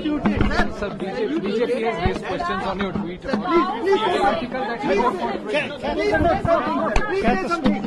duty. Sir, BJP has raised questions on your tweet about the article that you have Please say something.